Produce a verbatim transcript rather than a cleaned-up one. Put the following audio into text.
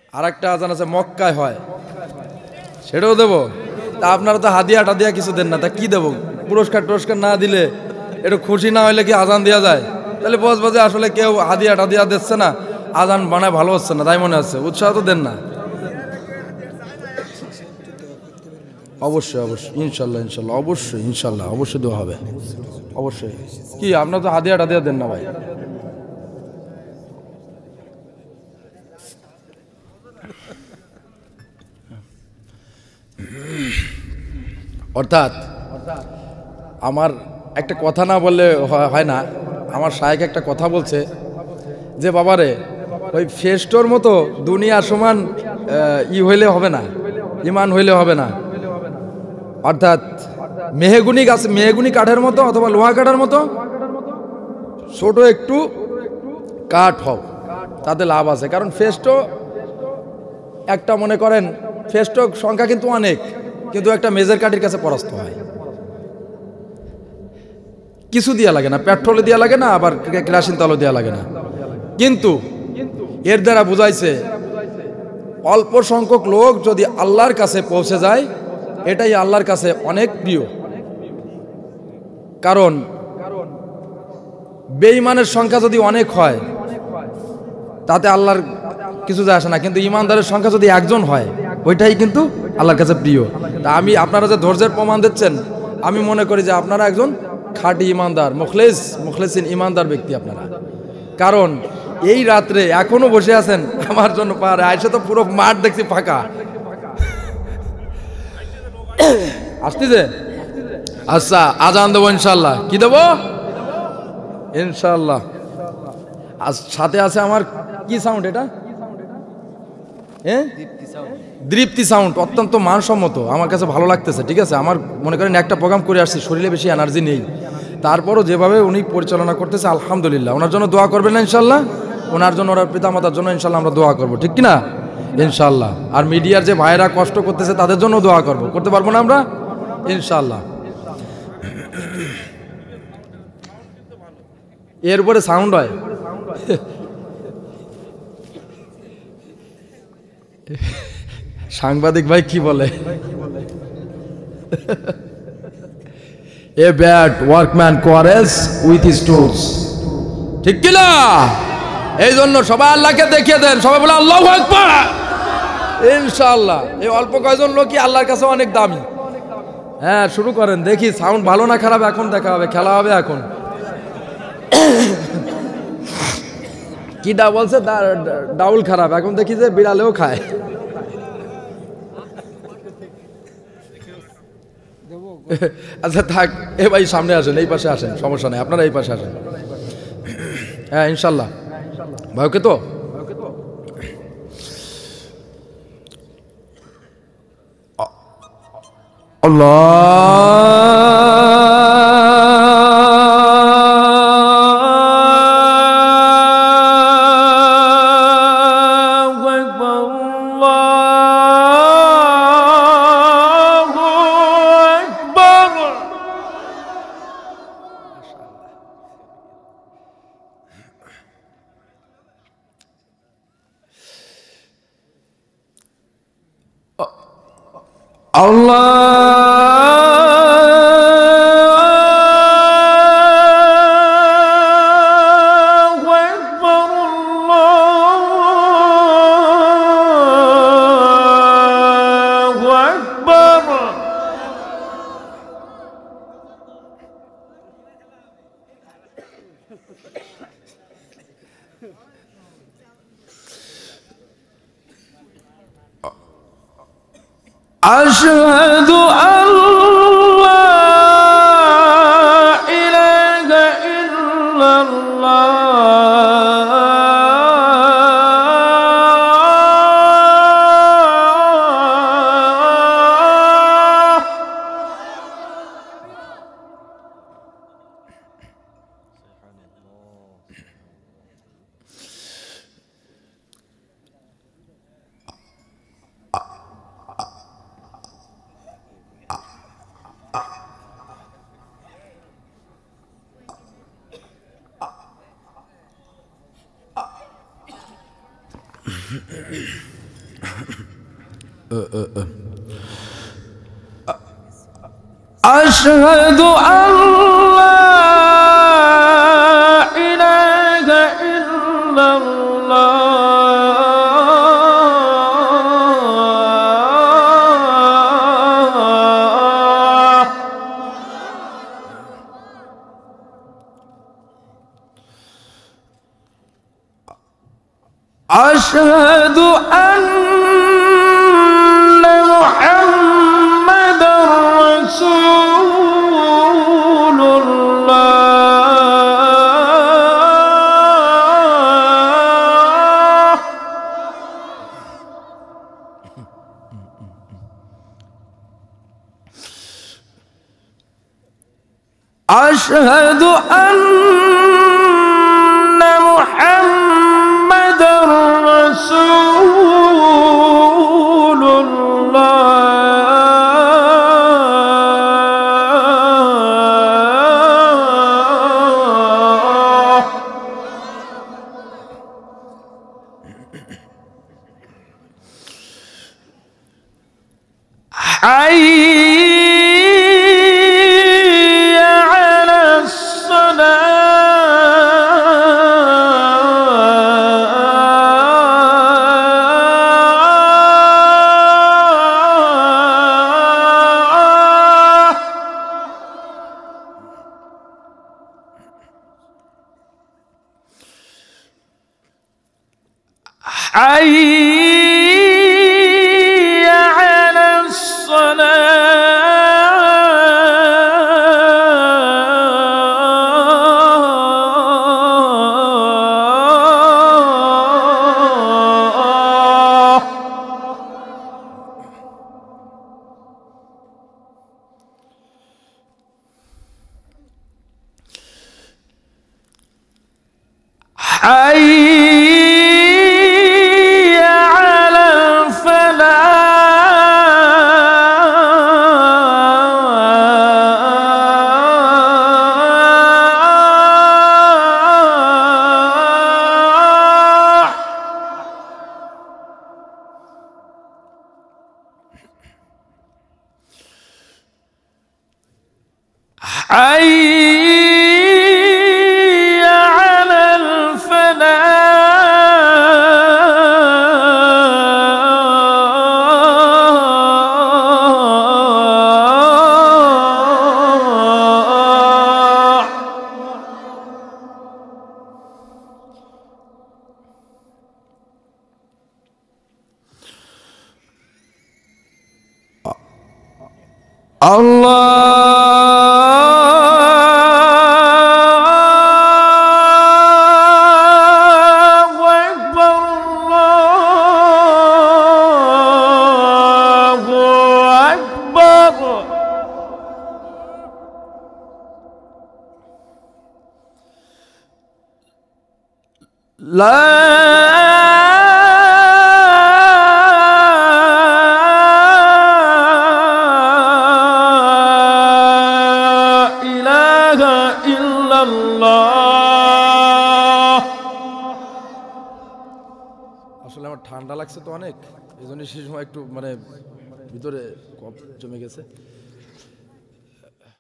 আর একটা আজান আছে মক্কায় হয়, সেটাও দেবো। তা আপনারা তো হাদিয়া টাদিয়া কিছু দেন না, তা কি দেবো? পুরস্কার টুরস্কার না দিলে, একটু খুশি না হইলে কি আজান দেওয়া যায়? তাহলে বস বাজে আসলে কেউ হাদিয়া টাদিয়া দিচ্ছে না, আজান বানায় ভালো হচ্ছে না, তাই মনে হচ্ছে। উৎসাহ তো দেন না। অবশ্যই অবশ্যই ইনশাল্লাহ ইনশাল্লাহ অবশ্যই ইনশাল্লাহ অবশ্যই দেওয়া হবে, অবশ্যই। কি আপনার তো হাদিয়া টাদিয়া দেন না ভাই? অর্থাৎ আমার একটা কথা না বললে হয় না। আমার শায়েখ একটা কথা বলছে যে বাবারে, ওই ফেস্টোর মতো দুনিয়ার সমান ই হইলে হবে না, ইমান হইলে হবে না। অর্থাৎ মেহগুনি গাছ, মেহগুনি কাঠের মতো অথবা লোহা কাঠের মতো ছোট একটু কাঠ হোক, তাতে লাভ আছে। কারণ ফেস্টো একটা, মনে করেন ফেস্টো সংখ্যা কিন্তু অনেক, কিন্তু একটা মেজর কাঠের কাছে পরাস্ত হয়। কিছু দিয়া লাগে না, পেট্রোলে দিয়া লাগে না, আবার কেরোসিন তেলও দিয়া লাগে না। কিন্তু এর দ্বারা বুঝাইছে অল্প সংখ্যক লোক যদি আল্লাহর কাছে পৌঁছে যায়, এটাই আল্লাহর কাছে অনেক প্রিয়। কারণ বেঈমানের সংখ্যা যদি অনেক হয় তাতে আল্লাহর কিছু যায় আসে না, কিন্তু ইমানদারের সংখ্যা যদি একজন হয় ওইটাই কিন্তু আল্লাহর কাছে প্রিয়। তা আমি, আপনারা যে ধৈর্যের প্রমাণ দিচ্ছেন, আমি মনে করি যে আপনারা একজন খাঁটি ইমানদার, মুখলেস মুখলেসিন ইমানদার ব্যক্তি আপনারা। কারণ এই রাত্রে এখনো বসে আছেন আমার জন্য পারে, আইসে তো পুরো মাঠ দেখছি ফাঁকা। আসতেছে? আচ্ছা আজান দেবো ইনশাল্লাহ। কি দেবো? ইনশাল্লাহ। আজ সাথে আছে আমার কি সাউন্ড এটা? হ্যাঁ, দীপ্তি সাউন্ড, অত্যন্ত মানসম্মত, আমার কাছে ভালো লাগতেছে। ঠিক আছে, আমার মনে করেন একটা প্রোগ্রাম করে আসছি, শরীরে বেশি এনার্জি নেই, তারপরও যেভাবে উনি পরিচালনা করতেছে আলহামদুলিল্লাহ। ওনার জন্য দোয়া করবেন না ইনশাল্লাহ? ওনার জন্য, ওনার পিতামাতার জন্য ইনশাল্লাহ আমরা দোয়া করবো, ঠিক কিনা? ইনশাল্লাহ। আর মিডিয়ার যে ভাইরা কষ্ট করতেছে তাদের জন্য দোয়া করবো, করতে পারবো না আমরা? ইনশাল্লাহ। এর উপরে সাউন্ড হয়। সাংবাদিক ভাই কি বলে? A bad workman quarrels with his tools, ঠিক কি না? এই জন্য সবাই আল্লাহকে দেখিয়ে দেন, সবাই বলে আল্লাহু আকবার। ইনশাআল্লাহ এই অল্প কয়জন লোকই আল্লাহর কাছে অনেক দামি। হ্যাঁ শুরু করেন, দেখি সাউন্ড ভালো না খারাপ এখন দেখা হবে, খেলা হবে এখন। কিডা বলছে ডাউল খারাপ, এখন দেখি যে বিড়ালেও খায়। আচ্ছা থাক, এ ভাই সামনে আসেন, এই পাশে আসেন, সমস্যা নেই, আপনারা এই পাশে আসেন। হ্যাঁ ইনশাল্লাহ। ভাই ওকে তো? আল্লাহ أشهد أن لا إله إلا الله আশহাদু আল্লা ইলাহা ইল্লাল্লাহ আশহাদু আন্না মুহাম্মাদার রাসূলুল্লাহ আশহাদু আন্না মুহাম্মাদার রাসূলুল্লাহ حي على الصلاة حي على الصلاة حي على الفلاح حي على الفلاح الله أكبر الله أكبر لا إله إلا الله আসলে আমার ঠান্ডা লাগছে তো অনেক, এই জন্য সেই সময় একটু মানে ভিতরে কফ জমে গেছে।